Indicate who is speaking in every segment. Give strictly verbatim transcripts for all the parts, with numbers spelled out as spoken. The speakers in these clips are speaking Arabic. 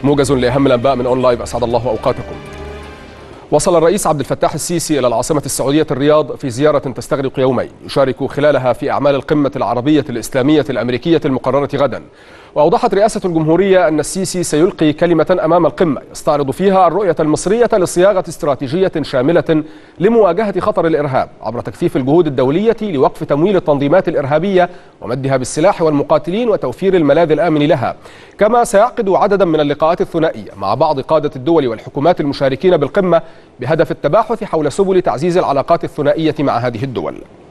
Speaker 1: موجز لأهم الأنباء من أون لايف. أسعد الله أوقاتكم. وصل الرئيس عبد الفتاح السيسي إلى العاصمة السعودية الرياض في زيارة تستغرق يومين يشارك خلالها في أعمال القمة العربية الإسلامية الأمريكية المقررة غدا. وأوضحت رئاسة الجمهورية أن السيسي سيلقي كلمة أمام القمة يستعرض فيها الرؤية المصرية لصياغة استراتيجية شاملة لمواجهة خطر الإرهاب عبر تكثيف الجهود الدولية لوقف تمويل التنظيمات الإرهابية ومدها بالسلاح والمقاتلين وتوفير الملاذ الآمن لها. كما سيعقد عددا من اللقاءات الثنائية مع بعض قادة الدول والحكومات المشاركين بالقمة بهدف التباحث حول سبل تعزيز العلاقات الثنائية مع هذه الدول.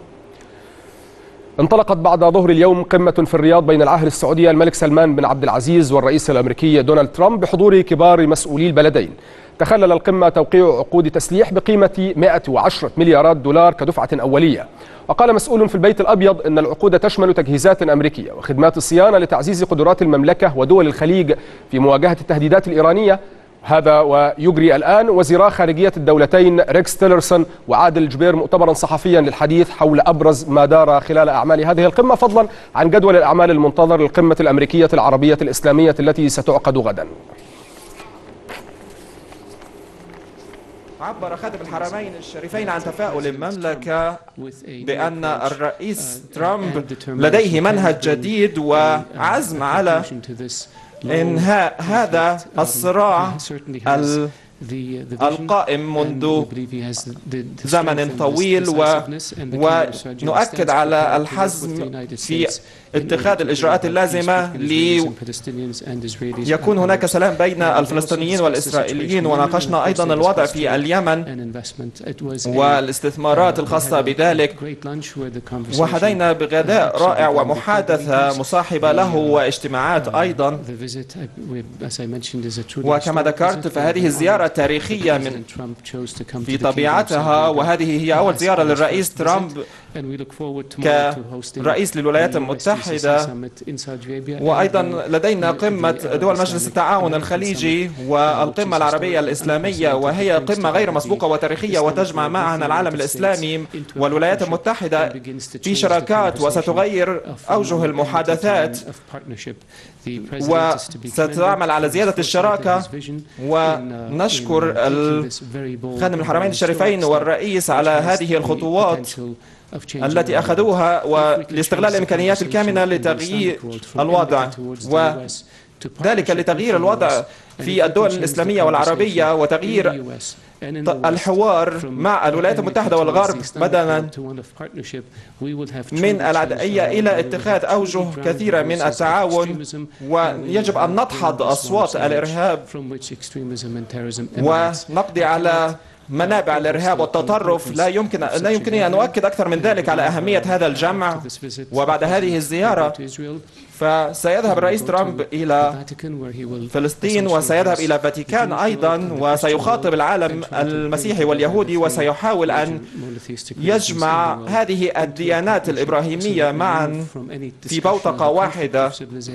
Speaker 1: انطلقت بعد ظهر اليوم قمة في الرياض بين العاهل السعودي الملك سلمان بن عبد العزيز والرئيس الأمريكي دونالد ترامب بحضور كبار مسؤولي البلدين. تخلل القمة توقيع عقود تسليح بقيمة مئة وعشرة مليارات دولار كدفعة أولية. وقال مسؤول في البيت الأبيض إن العقود تشمل تجهيزات أمريكية وخدمات الصيانة لتعزيز قدرات المملكة ودول الخليج في مواجهة التهديدات الإيرانية. هذا ويجري الآن وزيرا خارجية الدولتين ريكس تيلرسون وعادل جبير مؤتمرا صحفيا للحديث حول أبرز ما دار خلال أعمال هذه القمة، فضلا عن جدول الأعمال المنتظر للقمة الأمريكية العربية الإسلامية التي ستعقد غدا.
Speaker 2: عبر خادم الحرمين الشريفين عن تفاؤل المملكة بأن الرئيس ترامب لديه منهج جديد وعزم على إنهاء هذا الصراع القائم منذ زمن طويل، ونؤكد على الحزم في اتخاذ الإجراءات اللازمة ليكون هناك سلام بين الفلسطينيين والإسرائيليين. وناقشنا أيضا الوضع في اليمن والاستثمارات الخاصة بذلك، وحدينا بغداء رائع ومحادثة مصاحبة له واجتماعات أيضا. وكما ذكرت فهذه الزيارة تاريخية من في طبيعتها، وهذه هي أول زيارة للرئيس ترامب كرئيس للولايات المتحدة. وأيضا لدينا قمة دول مجلس التعاون الخليجي والقمة العربية الإسلامية، وهي قمة غير مسبوقة وتاريخية وتجمع معنا العالم الإسلامي والولايات المتحدة في شراكات، وستغير أوجه المحادثات وستعمل على زيادة الشراكة. ونشكر خادم الحرمين الشريفين والرئيس على هذه الخطوات التي أخذوها ولاستغلال الإمكانيات الكامنة لتغيير الوضع، وذلك لتغيير الوضع في الدول الإسلامية والعربية وتغيير الحوار مع الولايات المتحدة والغرب بدلا من العدائية إلى اتخاذ أوجه كثيرة من التعاون. ويجب أن نضحض أصوات الإرهاب ونقضي على منابع الإرهاب والتطرف. لا يمكن لا يمكنني أن أؤكد أكثر من ذلك على أهمية هذا الجمع. وبعد هذه الزيارة فسيذهب الرئيس ترامب إلى فلسطين وسيذهب إلى الفاتيكان أيضا، وسيخاطب العالم المسيحي واليهودي، وسيحاول أن يجمع هذه الديانات الإبراهيمية معا في بوتقة واحدة.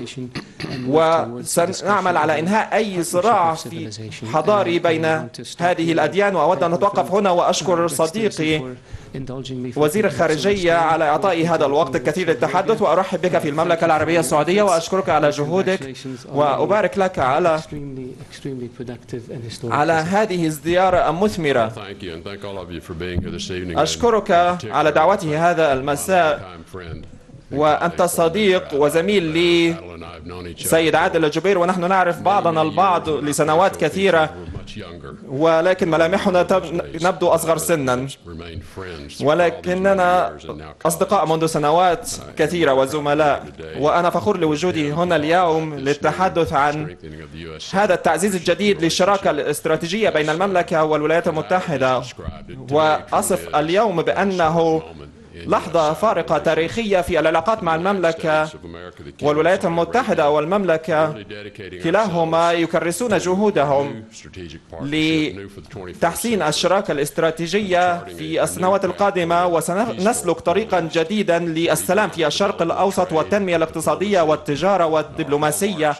Speaker 2: وسنعمل على إنهاء أي صراع حضاري بين هذه الأديان. وأود أن أتوقف هنا وأشكر صديقي وزير الخارجية على إعطائي هذا الوقت الكثير للتحدث، وأرحب بك في المملكة العربية السعودية وأشكرك على جهودك وأبارك لك على على هذه الزيارة المثمرة. أشكرك على دعوتي هذا المساء، وأنت صديق وزميل لي سيد عادل الجبير، ونحن نعرف بعضنا البعض لسنوات كثيرة، ولكن ملامحنا نبدو أصغر سنا، ولكننا أصدقاء منذ سنوات كثيرة وزملاء. وأنا فخور لوجودي هنا اليوم للتحدث عن هذا التعزيز الجديد للشراكة الاستراتيجية بين المملكة والولايات المتحدة. وأصف اليوم بأنه لحظة فارقة تاريخية في العلاقات مع المملكة والولايات المتحدة. والمملكة كلاهما يكرسون جهودهم لتحسين الشراكة الاستراتيجية في السنوات القادمة، وسنسلك طريقا جديدا للسلام في الشرق الأوسط والتنمية الاقتصادية والتجارة والدبلوماسية.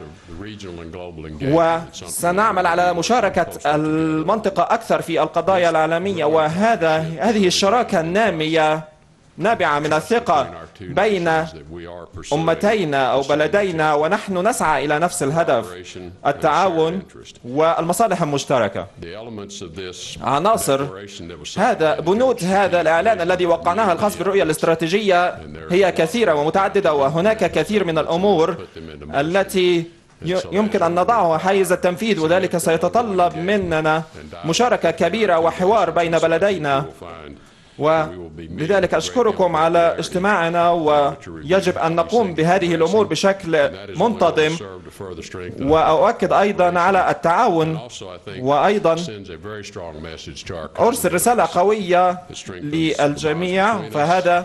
Speaker 2: وسنعمل على مشاركة المنطقة أكثر في القضايا العالمية. وهذا هذه الشراكة النامية نابعة من الثقة بين أمتينا أو بلدينا، ونحن نسعى إلى نفس الهدف، التعاون والمصالح المشتركة. عناصر هذا بنود هذا الإعلان الذي وقعناها الخاص بالرؤية الاستراتيجية هي كثيرة ومتعددة، وهناك كثير من الأمور التي يمكن أن نضعها حيز التنفيذ، وذلك سيتطلب مننا مشاركة كبيرة وحوار بين بلدينا. ولذلك أشكركم على اجتماعنا، ويجب أن نقوم بهذه الأمور بشكل منتظم. وأؤكد أيضا على التعاون، وأيضا أرسل رسالة قوية للجميع، فهذا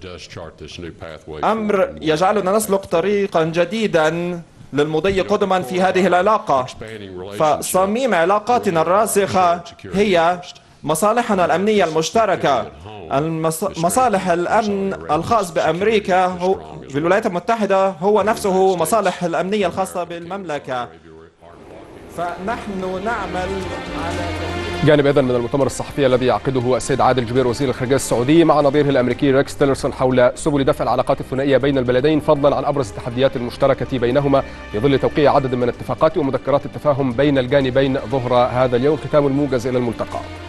Speaker 2: أمر يجعلنا نسلك طريقا جديدا للمضي قدما في هذه العلاقة. فصميم علاقاتنا الراسخة هي مصالحنا الأمنية المشتركة. مصالح الأمن الخاص بأمريكا هو في الولايات المتحدة هو نفسه مصالح الأمنية الخاصة بالمملكة، فنحن نعمل على
Speaker 1: جانب إذن من المؤتمر الصحفي الذي يعقده السيد عادل جبير وزير الخارجية السعودي مع نظيره الأمريكي ريكس تيلرسون حول سبل دفع العلاقات الثنائية بين البلدين، فضلا عن أبرز التحديات المشتركة بينهما في ظل توقيع عدد من اتفاقات ومذكرات التفاهم بين الجانبين ظهر هذا اليوم. ختام الموجز إلى الملتقى.